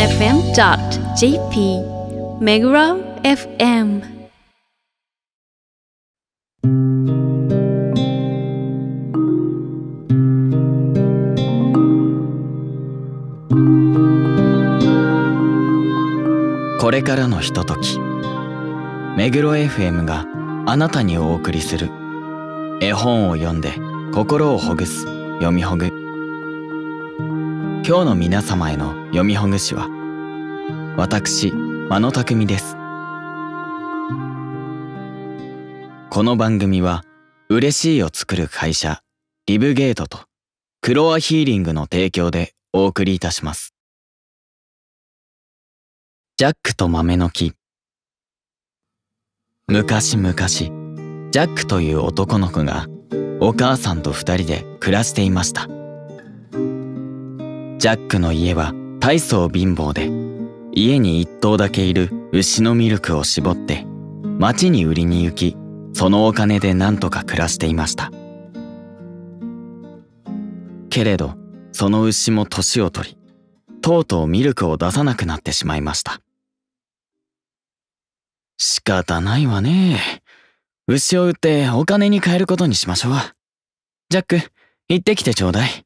megurofm.jp Meguro FM。 これからのひととき、目黒 FM があなたにお送りする絵本を読んで心をほぐす読みほぐ。今日の皆様への読みほぐしは私真野匠です。この番組は嬉しいを作る会社リブゲートとクロアヒーリングの提供でお送りいたします。ジャックと豆の木。昔々、ジャックという男の子がお母さんと2人で暮らしていました。ジャックの家は大層貧乏で、家に1頭だけいる牛のミルクを絞って町に売りに行き、そのお金でなんとか暮らしていました。けれどその牛も年を取り、とうとうミルクを出さなくなってしまいました。仕方ないわね。牛を売ってお金に換えることにしましょう。ジャック、行ってきてちょうだい。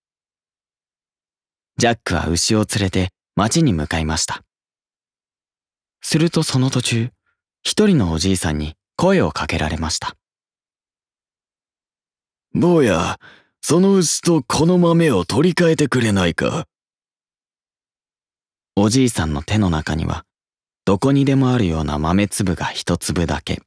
ジャックは牛を連れて町に向かいました。するとその途中、一人のおじいさんに声をかけられました。 坊や、その牛とこの豆を取り替えてくれないか。 おじいさんの手の中には、どこにでもあるような豆粒が一粒だけ。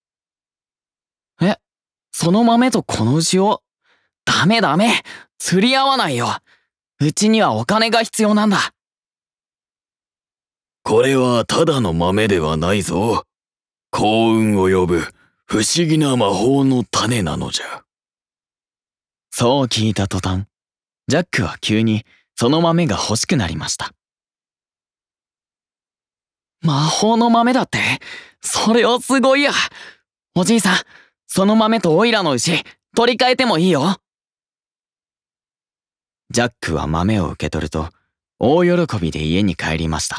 その豆とこの牛を？ダメダメ、釣り合わないよ。うちにはお金が必要なんだ。 これはただの豆ではないぞ。幸運を呼ぶ不思議な魔法の種なのじゃ。 そう聞いた途端、ジャックは急にその豆が欲しくなりました。魔法の豆だって？それはすごいや。おじいさん、その豆とオイラの牛、取り替えてもいいよ。ジャックは豆を受け取ると、大喜びで家に帰りました。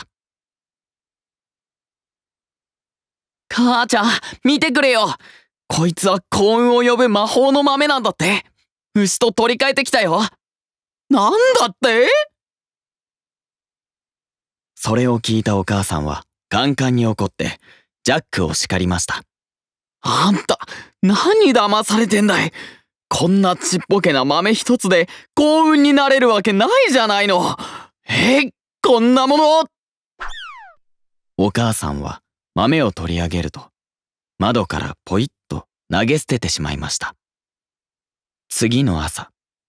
母ちゃん、見てくれよ。こいつは幸運を呼ぶ魔法の豆なんだって。牛と取り替えてきたよ。なんだって？それを聞いたお母さんは、カンカンに怒って、ジャックを叱りました。あんた、何騙されてんだい。こんなちっぽけな豆一つで幸運になれるわけないじゃないの。こんなもの。お母さんは豆を取り上げると、窓からポイッと投げ捨ててしまいました。次の朝、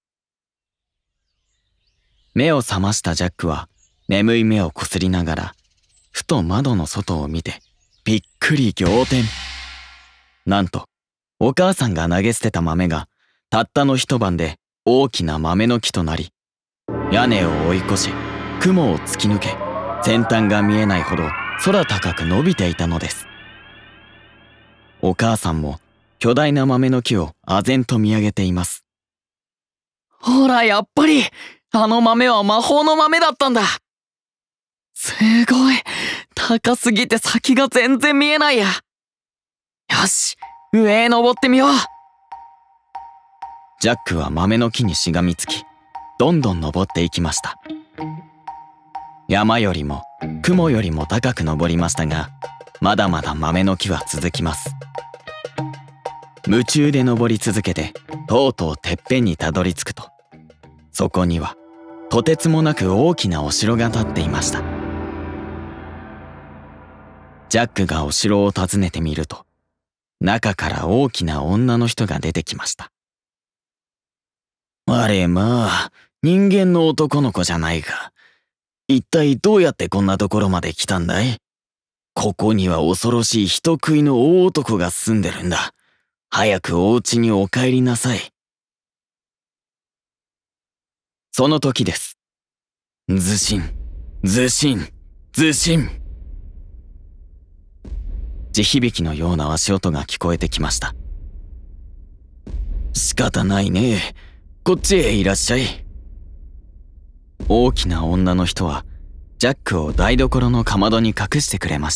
目を覚ましたジャックは眠い目をこすりながら、ふと窓の外を見て、びっくり仰天。なんと、お母さんが投げ捨てた豆が、たったの一晩で大きな豆の木となり、屋根を追い越し、雲を突き抜け、先端が見えないほど空高く伸びていたのです。お母さんも巨大な豆の木を唖然と見上げています。ほら、やっぱり、あの豆は魔法の豆だったんだ。すごい。高すぎて先が全然見えないや。よし、上へ登ってみよう。ジャックは豆の木にしがみつき、どんどん登っていきました。山よりも雲よりも高く登りましたが、まだまだ豆の木は続きます。夢中で登り続けて、とうとうてっぺんにたどり着くと、そこにはとてつもなく大きなお城が建っていました。ジャックがお城を訪ねてみると、中から大きな女の人が出てきました。あれまあ、人間の男の子じゃないか。一体どうやってこんなところまで来たんだい？ここには恐ろしい人食いの大男が住んでるんだ。早くお家にお帰りなさい。その時です。ずしん、ずしん、ずしん。地響きのような足音が聞こえてきました。仕方ないね。こっちへいらっしゃい。大きな女の人はジャックを台所のかまどに隠してくれました。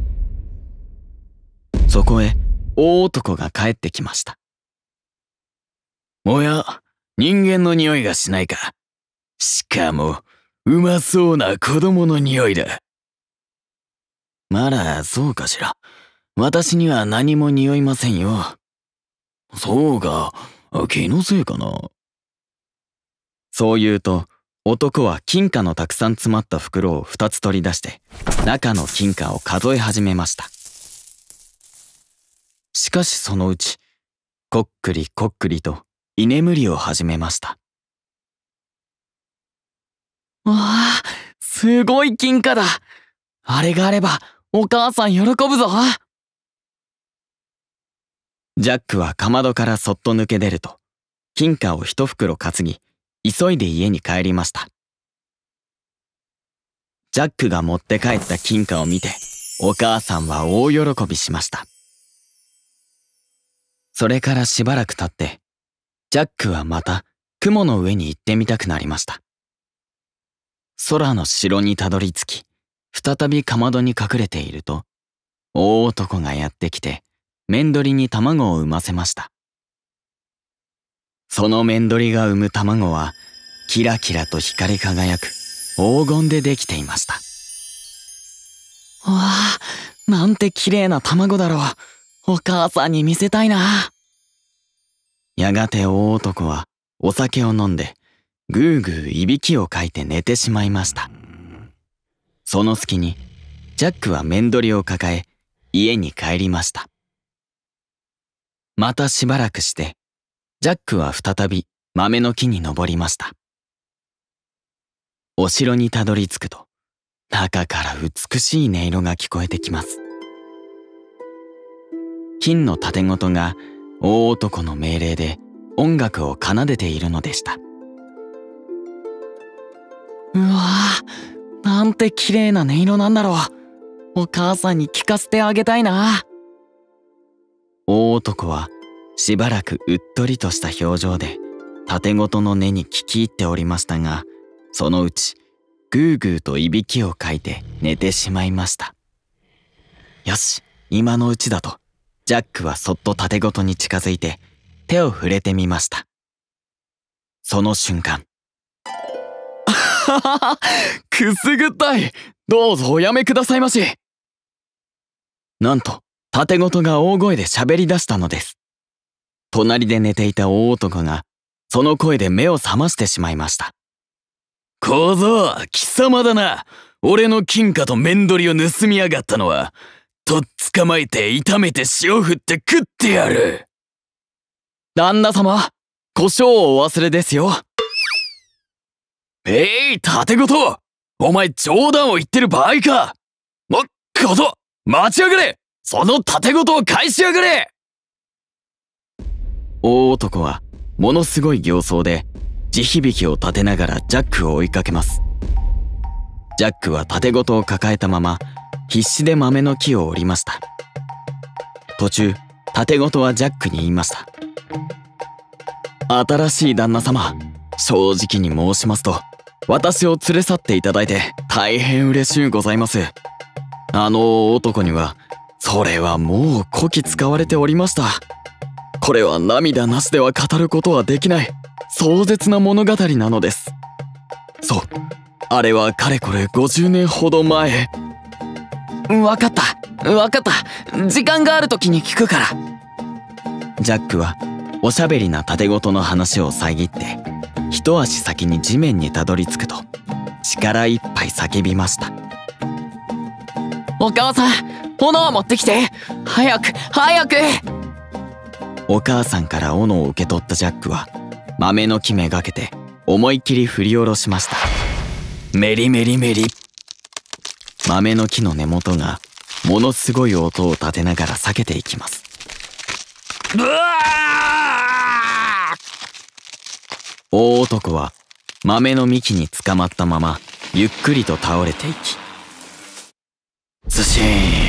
そこへ大男が帰ってきました。 おや、人間の匂いがしないか。しかも、うまそうな子供の匂いだ。 まだそうかしら。私には何も匂いませんよ。 そうか、気のせいかな。 そう言うと、男は金貨のたくさん詰まった袋を2つ取り出して、中の金貨を数え始めました。しかしそのうち、こっくりこっくりと居眠りを始めました。わあ、すごい金貨だ。あれがあれば、お母さん喜ぶぞ。ジャックはかまどからそっと抜け出ると、金貨を一袋担ぎ、急いで家に帰りました。ジャックが持って帰った金貨を見て、お母さんは大喜びしました。それからしばらく経って、ジャックはまた雲の上に行ってみたくなりました。空の城にたどり着き、再びかまどに隠れていると、大男がやってきて、メンドリに卵を産ませました。そのメンドリが産む卵は、キラキラと光り輝く黄金でできていました。わあ、なんて綺麗な卵だろう。お母さんに見せたいな。やがて大男はお酒を飲んで、ぐーぐーいびきをかいて寝てしまいました。その隙に、ジャックはメンドリを抱え、家に帰りました。またしばらくして、ジャックは再び豆の木に登りました。お城にたどり着くと、中から美しい音色が聞こえてきます。金の盾ごとが大男の命令で音楽を奏でているのでした。うわぁ、なんて綺麗な音色なんだろう。お母さんに聞かせてあげたいな。大男はしばらくうっとりとした表情で盾ごとの音に聞き入っておりましたが、そのうちぐーぐーといびきをかいて寝てしまいました。よし、今のうちだと、ジャックはそっと盾ごとに近づいて手を触れてみました。その瞬間、ははは、くすぐったい。どうぞおやめくださいまし。なんと、盾ごとが大声で喋り出したのです。隣で寝ていた大男が、その声で目を覚ましてしまいました。 小僧、貴様だな。俺の金貨とメンドリを盗みやがったのは、とっ捕まえて炒めて塩振って食ってやる。 旦那様、胡椒をお忘れですよ。 盾ごと、お前冗談を言ってる場合か。小僧、待ちやがれ。その盾ごとを返しやがれ。 大男はものすごい形相で地響きを立てながらジャックを追いかけます。ジャックは盾ごとを抱えたまま必死で豆の木を折りました。途中、盾ごとはジャックに言いました。新しい旦那様、正直に申しますと、私を連れ去っていただいて大変嬉しゅうございます。あの男には、それはもうこき使われておりました。これは涙なしでは語ることはできない壮絶な物語なのです。そう、あれはかれこれ50年ほど前。わかった。時間がある時に聞くから。ジャックはおしゃべりな盾ごとの話を遮って、一足先に地面にたどり着くと、力いっぱい叫びました。お母さん、斧を持ってきて。早く。お母さんから斧を受け取ったジャックは、豆の木めがけて思いっきり振り下ろしました。メリメリメリ。豆の木の根元がものすごい音を立てながら裂けていきます。うわー！大男は豆の幹に捕まったままゆっくりと倒れていき、ズシーン。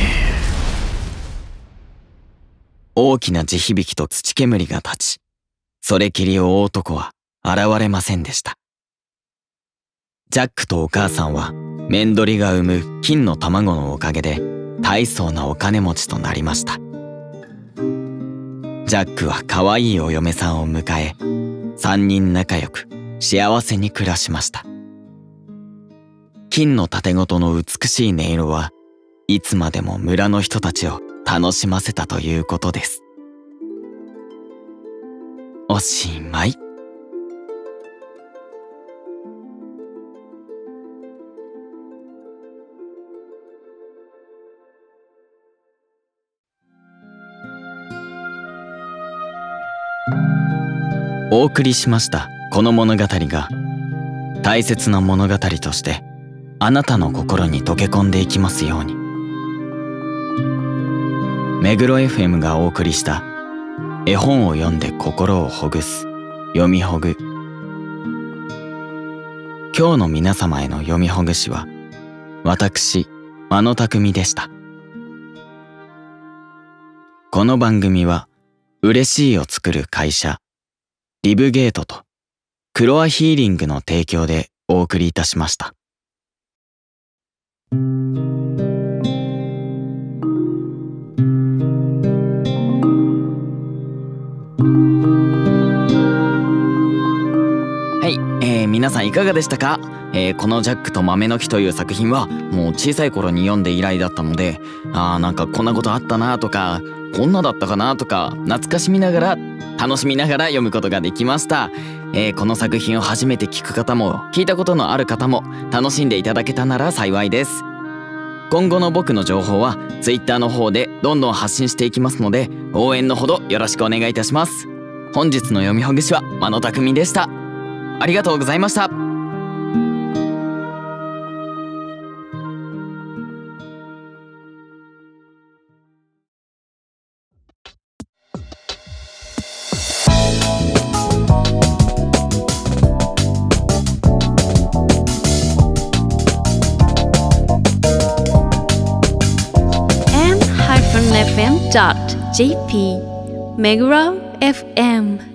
大きな地響きと土煙が立ち、それきり大男は現れませんでした。ジャックとお母さんはメンドリが産む金の卵のおかげで大層なお金持ちとなりました。ジャックは可愛いお嫁さんを迎え、3人仲良く幸せに暮らしました。金の盾ごとの美しい音色はいつまでも村の人たちを楽しませたということです。おしまい。お送りしましたこの物語が大切な物語としてあなたの心に溶け込んでいきますように。目黒 FM がお送りした絵本を読んで心をほぐす読みほぐ。今日の皆様への読みほぐしは私真野匠でした。この番組は嬉しいを作る会社リブゲートとクロアヒーリングの提供でお送りいたしました。はい、皆さんいかがでしたか？このジャックと豆の木という作品はもう小さい頃に読んで以来だったので、なんかこんなことあったなとか、こんなだったかなとか懐かしみながら楽しみながら読むことができました。この作品を初めて聞く方も聞いたことのある方も楽しんでいただけたなら幸いです。今後の僕の情報は Twitter の方でどんどん発信していきますので、応援のほどよろしくお願いいたします。本日の読みほぐしは真野匠でした。ありがとうございました。 m-fm.jp Meguro FM